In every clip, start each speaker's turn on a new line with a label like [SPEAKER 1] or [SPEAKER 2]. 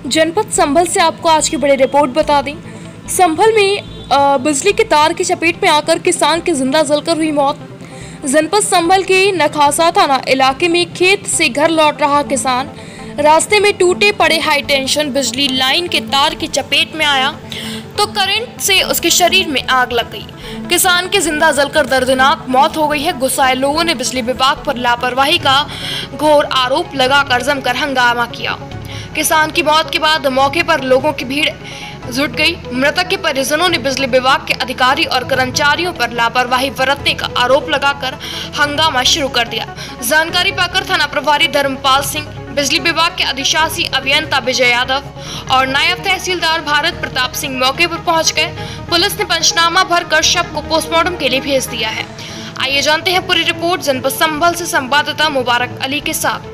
[SPEAKER 1] जनपद संभल से आपको आज की बड़ी रिपोर्ट बता दें। संभल में बिजली के तार की चपेट में आकर किसान की जिंदा जलकर हुई मौत। जनपद संभल के नखासा थाना इलाके में खेत से घर लौट रहा किसान रास्ते में टूटे पड़े हाई टेंशन बिजली लाइन के तार की चपेट में आया तो करंट से उसके शरीर में आग लग गई। किसान की जिंदा जलकर दर्दनाक मौत हो गई है। गुस्साए लोगों ने बिजली विभाग पर लापरवाही का घोर आरोप लगाकर जमकर हंगामा किया। किसान की मौत के बाद मौके पर लोगों की भीड़ जुट गई। मृतक के परिजनों ने बिजली विभाग के अधिकारी और कर्मचारियों पर लापरवाही बरतने का आरोप लगाकर हंगामा शुरू कर दिया। जानकारी पाकर थाना प्रभारी धर्मपाल सिंह, बिजली विभाग के अधिशासी अभियंता विजय यादव और नायब तहसीलदार भारत प्रताप सिंह मौके पर पहुंच गए। पुलिस ने पंचनामा भरकर शव को पोस्टमार्टम के लिए भेज दिया है। आइए जानते हैं पूरी रिपोर्ट जनपद संभल से संवाददाता मुबारक अली के साथ।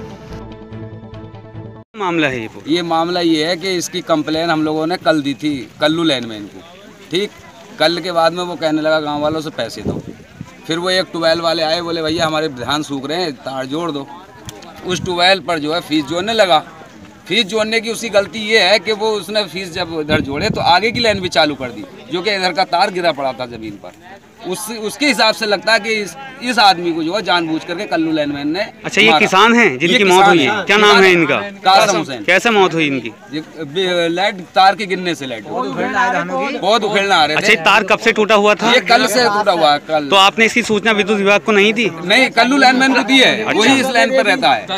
[SPEAKER 2] मामला है ये मामला ये है कि इसकी कंप्लेन हम लोगों ने कल दी थी कल्लू लाइनमैन को। ठीक, कल के बाद में वो कहने लगा गांव वालों से पैसे दो। फिर वो एक ट्यूबवेल वाले आए, बोले भैया हमारे धान सूख रहे हैं, तार जोड़ दो। उस ट्यूबवेल पर जो है फीस जोड़ने लगा। फीस जोड़ने की उसकी गलती ये है कि वो उसने फीस जब इधर जोड़े तो आगे की लाइन भी चालू कर दी, जो कि इधर का तार गिरा पड़ा था ज़मीन पर। उसके हिसाब से लगता है कि इस आदमी को जो है जानबूझ करके कल्लू लाइनमैन ने।
[SPEAKER 3] अच्छा, ये किसान हैं जिनकी मौत हुई है, क्या नाम है इनका?
[SPEAKER 2] कासम हुसैन।
[SPEAKER 3] कैसे मौत हुई इनकी?
[SPEAKER 2] लाइट तार के गिरने से लाइट बहुत उखेड़ना आ रहे थे।
[SPEAKER 3] अच्छा, तार कब से टूटा हुआ था?
[SPEAKER 2] ये कल से टूटा हुआ है। कल।
[SPEAKER 3] तो आपने इसकी सूचना विद्युत विभाग को नहीं दी?
[SPEAKER 2] नहीं, कल्लू लाइनमैन को दी है। अच्छा। वही इस लाइन पर रहता है।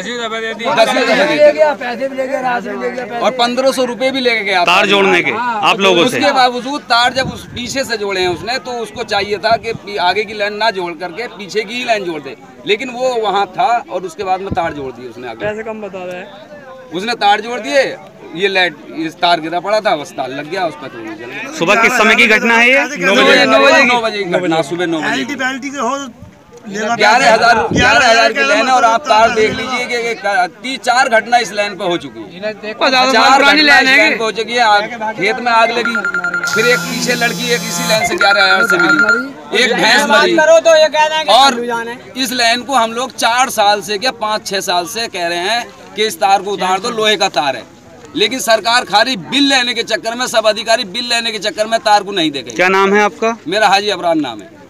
[SPEAKER 2] 10 और 1500 रुपए भी लेके गया
[SPEAKER 3] तार जोड़ने के आप लोगों से।
[SPEAKER 2] उसके बावजूद तार जब उस पीछे से जोड़े हैं उसने, तो उसको चाहिए था कि आगे की लाइन ना जोड़ करके पीछे की ही लाइन जोड़ दे, लेकिन वो वहाँ था और उसके बाद में तार जोड़ दिए उसने। आगे
[SPEAKER 4] पैसे कम बता रहा है,
[SPEAKER 2] उसने तार जोड़ दिए। ये लाइट इस तार गिरा पड़ा था, बस तार लग गया उस पर। तो
[SPEAKER 3] सुबह किस समय की घटना है ये?
[SPEAKER 2] 9 बजे की घटना, सुबह 9 बजे। 11,000 की लाइन है और आप तार देख लीजिए कि 4 घटना इस लाइन पर हो चुकी है। 4 पुरानी लाइन हो चुकी है। खेत में आग लगी, फिर एक पीछे लड़की एक इसी लाइन से 11,000 से मिली, एक भैंस मरी। और इस लाइन को हम लोग 4 साल से क्या 5-6 साल से कह रहे हैं कि इस तार को उतार दो, लोहे का तार है। लेकिन सरकार खाली बिल लेने के चक्कर में, सब अधिकारी बिल लेने के चक्कर में तार को नहीं देखे।
[SPEAKER 3] क्या नाम है आपका?
[SPEAKER 2] मेरा हाजी अबरार नाम है।